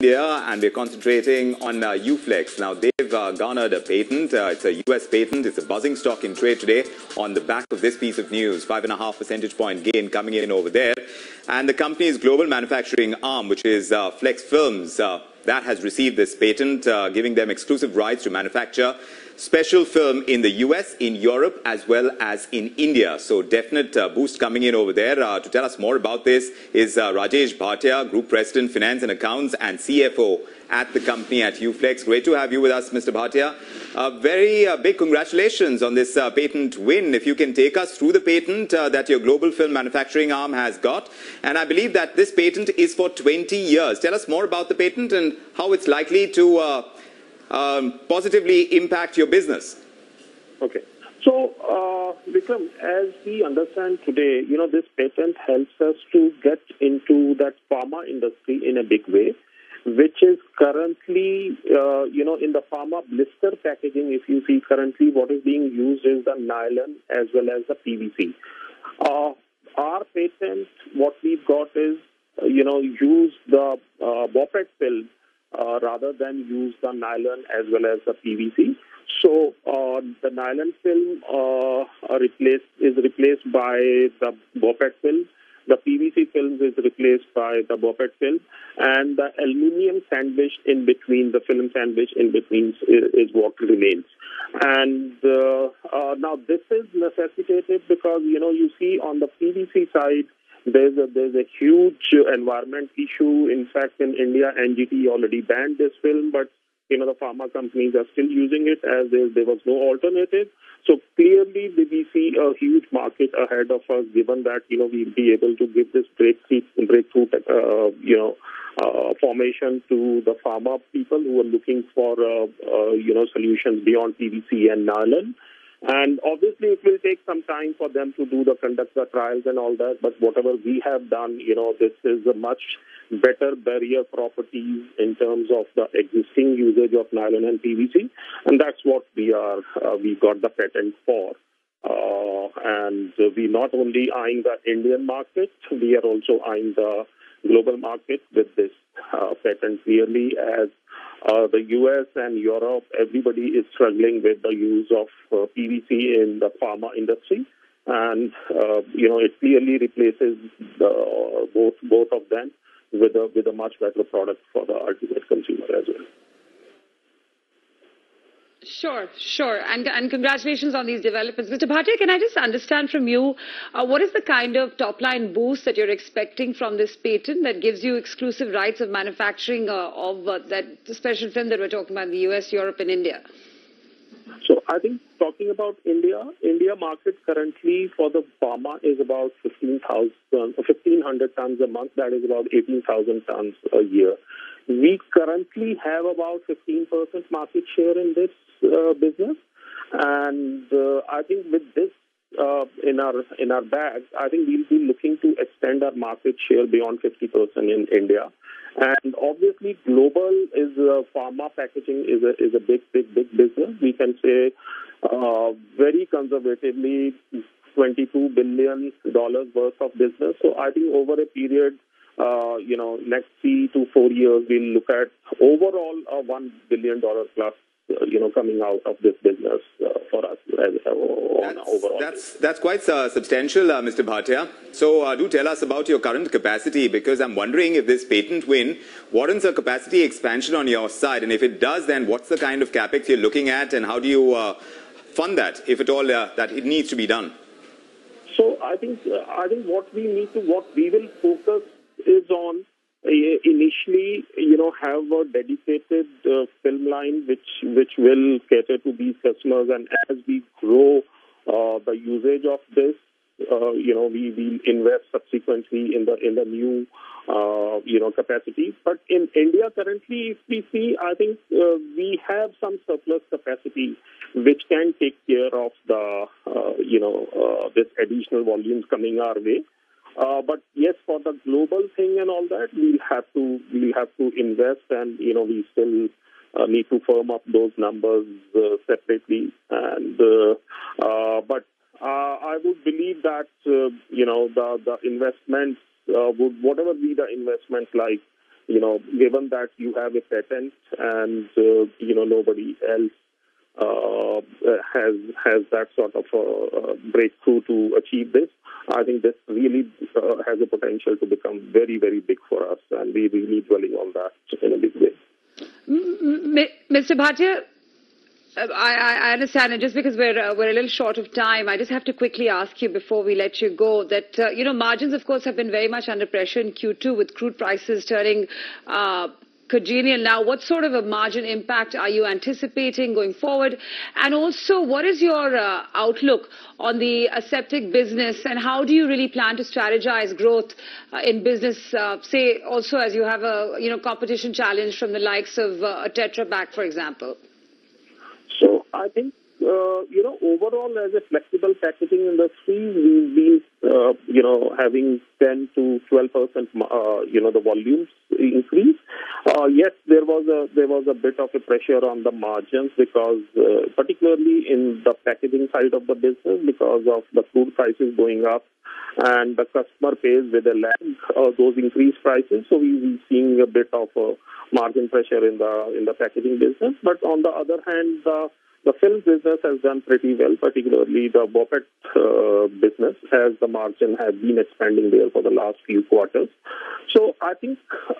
India, and we're concentrating on Uflex. Now, they've garnered a patent. It's a US patent. It's a buzzing stock in trade today on the back of this piece of news. 5.5 percentage point gain coming in over there. And the company's global manufacturing arm, which is Flex Films, that has received this patent, giving them exclusive rights to manufacture special film in the US, in Europe, as well as in India. So definite boost coming in over there. To tell us more about this is Rajesh Bhatia, Group President, Finance and Accounts and CFO at the company at Uflex. Great to have you with us, Mr. Bhatia. Very big congratulations on this patent win. If you can take us through the patent that your global film manufacturing arm has got. And I believe that this patent is for 20 years. Tell us more about the patent and how it's likely to positively impact your business. Okay. So, Vikram, as we understand today, this patent helps us to get into that pharma industry in a big way, which is currently, in the pharma blister packaging. If you see currently what is being used is the nylon as well as the PVC. Our patent, what we've got is, use the BOPET film rather than use the nylon as well as the PVC. So the nylon film is replaced by the BOPET film. The PVC film is replaced by the BOPET film, and the aluminium sandwich in between, the film sandwich in between is what remains. And now this is necessitated because, you see on the PVC side, there's a huge environment issue. In fact, in India, NGT already banned this film, but the pharma companies are still using it as there was no alternative. So clearly, we see a huge market ahead of us, given that we'll be able to give this breakthrough formation to the pharma people who are looking for solutions beyond PVC and nylon. And obviously, it will take some time for them to conduct the trials and all that. But whatever we have done, this is a much better barrier properties in terms of the existing usage of nylon and PVC. And that's what we got the patent for. And we not only eyeing the Indian market, we are also eyeing the global market with this patent clearly, as the US and Europe, everybody is struggling with the use of PVC in the pharma industry. And, it clearly replaces both of them with a much better product for the ultimate consumer as well. Sure. And congratulations on these developments. Mr. Bhatia, can I just understand from you, what is the kind of top-line boost that you're expecting from this patent that gives you exclusive rights of manufacturing of that special film that we're talking about in the US, Europe, and India? So I think talking about India market currently for the pharma is about 1,500 tons a month. That is about 18,000 tons a year. We currently have about 15% market share in this business, and I think with this in our bag, I think we'll be looking to extend our market share beyond 50% in India. And obviously, global is pharma packaging is a big business. We can say very conservatively $22 billion worth of business. So I think over a period, next 3 to 4 years, we'll look at overall a $1 billion plus, coming out of this business for us overall. That's quite substantial, Mr. Bhatia. So do tell us about your current capacity, because I'm wondering if this patent win warrants a capacity expansion on your side. And if it does, then what's the kind of capex you're looking at, and how do you fund that, if at all that it needs to be done? So I think what we will focus is on initially, have a dedicated film line which will cater to these customers, and as we grow the usage of this, we will invest subsequently in the new capacity. But in India currently, if we see, I think we have some surplus capacity which can take care of the this additional volumes coming our way. But yes, for the global thing and all that, we'll have to invest, and we still need to firm up those numbers separately. And but I would believe that the investments would, whatever be the investment, like given that you have a patent and, nobody else has that sort of breakthrough to achieve this, I think this really has a potential to become very, very big for us, and we're really dwelling on that in a big way. Mr. Bhatia, I understand, and just because we're a little short of time, I just have to quickly ask you before we let you go that, margins, of course, have been very much under pressure in Q2 with crude prices turning congenial now. What sort of a margin impact are you anticipating going forward? And also, what is your outlook on the aseptic business, and how do you really plan to strategize growth in business, say, also as you have a competition challenge from the likes of Tetra Pak, for example? So I think, overall as a flexible packaging industry, we've been, having 10 to 12%, the volumes increase. Yes, there was a bit of a pressure on the margins because, particularly in the packaging side of the business, because of the crude prices going up, and the customer pays with a lag those increased prices. So we're seeing a bit of a margin pressure in the packaging business. But on the other hand, the film business has done pretty well, particularly the BOPET business, as the margin has been expanding there for the last few quarters. So I think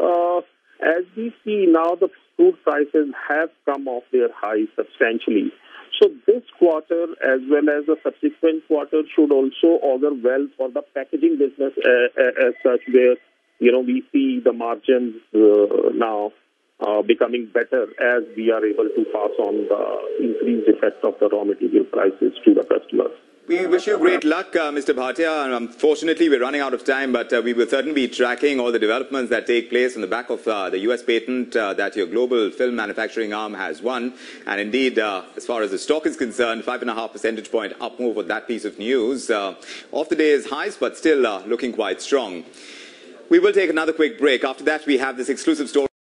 as we see now, the crude prices have come off their highs substantially. So this quarter, as well as the subsequent quarter, should also augur well for the packaging business as such, where we see the margins now becoming better as we are able to pass on the increased effect of the raw material prices to the customers. We wish you great luck, Mr. Bhatia. Unfortunately, we're running out of time, but we will certainly be tracking all the developments that take place on the back of the US patent that your global film manufacturing arm has won. And indeed, as far as the stock is concerned, 5.5 percentage point up move with that piece of news. Off the day's highs, but still looking quite strong. We will take another quick break. After that, we have this exclusive story.